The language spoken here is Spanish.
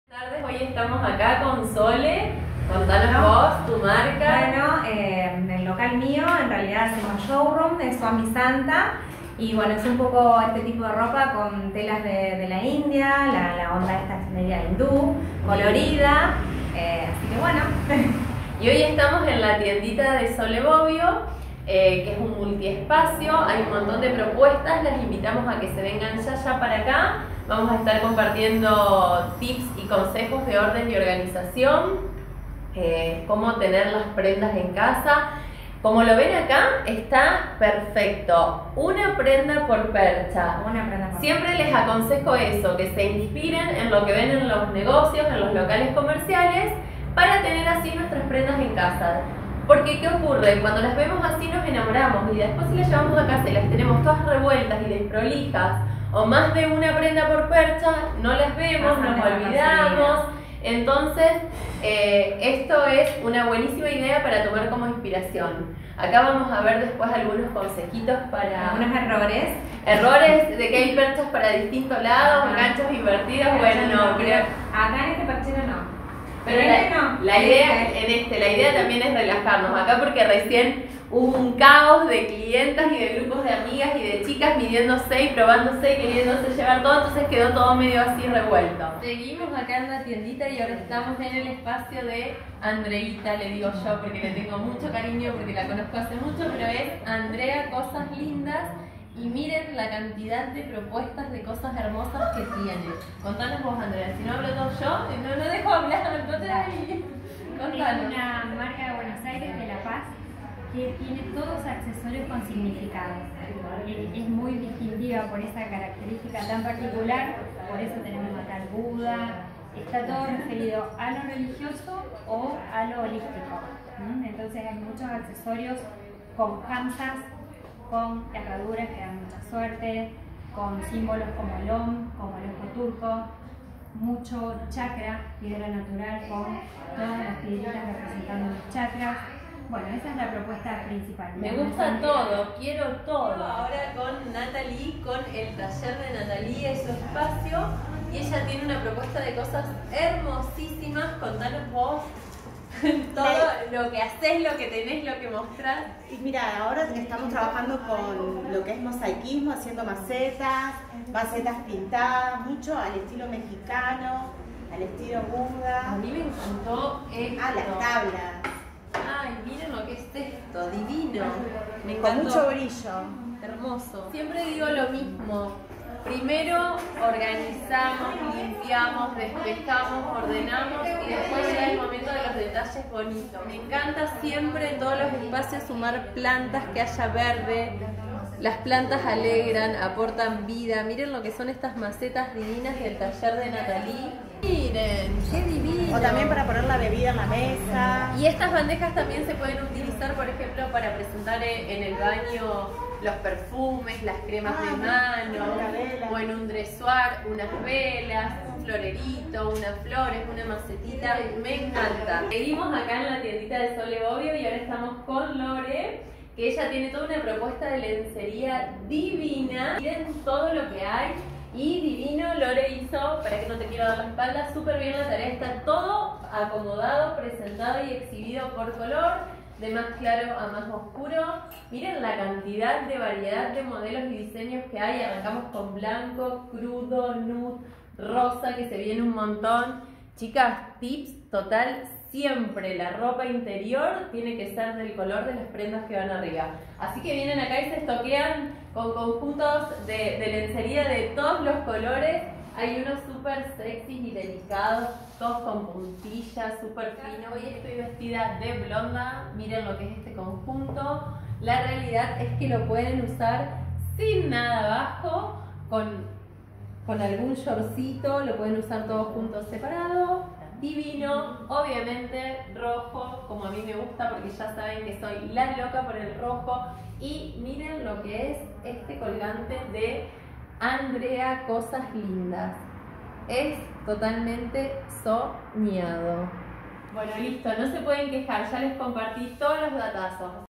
Buenas tardes, hoy estamos acá con Sole. Contanos vos, tu marca. Bueno, en el local mío en realidad hacemos showroom de Swami Santa y bueno, es un poco este tipo de ropa con telas de la India, la onda esta es media hindú, colorida, así que bueno. Y hoy estamos en la tiendita de Sole Bobbio, que es un multiespacio, hay un montón de propuestas, las invitamos a que se vengan ya para acá. Vamos a estar compartiendo tips y consejos de orden y organización, cómo tener las prendas en casa. Como lo ven acá, está perfecto. Una prenda por percha. Siempre les aconsejo eso, que se inspiren en lo que ven en los negocios, en los locales comerciales, para tener así nuestras prendas en casa. Porque ¿qué ocurre? Cuando las vemos así nos enamoramos y después si las llevamos a casa y las tenemos todas revueltas y desprolijas, o más de una prenda por percha, no las vemos, nos olvidamos. Entonces, esto es una buenísima idea para tomar como inspiración. Acá vamos a ver después algunos consejitos para... Algunos errores. Errores de que hay perchas para distintos lados, ganchos invertidos, bueno, no, creo... Acá en este perchero no. Pero la idea también es relajarnos acá porque recién hubo un caos de clientas y de grupos de amigas y de chicas midiéndose y probándose y queriéndose llevar todo, entonces quedó todo medio así revuelto. Seguimos acá en la tiendita y ahora estamos en el espacio de Andreita, le digo yo porque le tengo mucho cariño, porque la conozco hace mucho, pero es Andrea Cosas Lindas. Y miren la cantidad de propuestas de cosas hermosas que tiene. Contanos vos, Andrea, si no hablo todo yo, no dejo hablar, no te ahí. Contanos. Es una marca de Buenos Aires, de La Paz, que tiene todos accesorios con significado. Es muy distintiva por esa característica tan particular, por eso tenemos acá el Buda. Está todo referido a lo religioso o a lo holístico. Entonces hay muchos accesorios con hamsas, con herraduras que dan mucha suerte, con símbolos como el Om, como el ojo turco, mucho chakra, piedra natural con todas las piedritas representando los chakras. Bueno, esa es la propuesta principal. Me gusta todo, quiero todo. Ahora con Natalie, con el taller de Natalie, es su espacio, y ella tiene una propuesta de cosas hermosísimas. Contanos vos. Todo lo que haces, lo que tenés, lo que mostrás. Y mira, ahora estamos trabajando con lo que es mosaicismo, haciendo macetas pintadas, mucho al estilo mexicano, al estilo Buda. A mí me encantó esto. Ah, las tablas. Ay, miren lo que es esto, divino. Me encantó. Con mucho brillo. Hermoso. Siempre digo lo mismo. Primero organizamos, limpiamos, despejamos, ordenamos y después llega el momento de los detalles bonitos. Me encanta siempre en todos los espacios sumar plantas, que haya verde. Las plantas alegran, aportan vida. Miren lo que son estas macetas divinas del taller de Natalie. Miren, qué divino. O también para poner la bebida en la mesa. Y estas bandejas también se pueden utilizar, por ejemplo, para presentar en el baño los perfumes, las cremas de mano, o en un dressoir, unas velas, un florerito, unas flores, una macetita. Me encanta. Seguimos acá en la tiendita de Sole Bobbio y ahora estamos con Lore, que ella tiene toda una propuesta de lencería divina. Miren todo lo que hay. Y divino, Lore hizo, para que no te quiero dar la espalda, súper bien la tarea. Está todo acomodado, presentado y exhibido por color, de más claro a más oscuro. Miren la cantidad de variedad de modelos y diseños que hay. Arrancamos con blanco, crudo, nude, rosa, que se viene un montón. Chicas, tips total. Siempre la ropa interior tiene que ser del color de las prendas que van arriba. Así que vienen acá y se estoquean con conjuntos de lencería de todos los colores. Hay unos súper sexys y delicados, todos con puntillas, súper finos. Hoy estoy vestida de blonda. Miren lo que es este conjunto. La realidad es que lo pueden usar sin nada abajo, con algún shortcito. Lo pueden usar todos juntos separados. Divino, obviamente rojo, como a mí me gusta, porque ya saben que soy la loca por el rojo. Y miren lo que es este colgante de Andrea Cosas Lindas. Es totalmente soñado. Bueno, listo, no se pueden quejar, ya les compartí todos los datazos.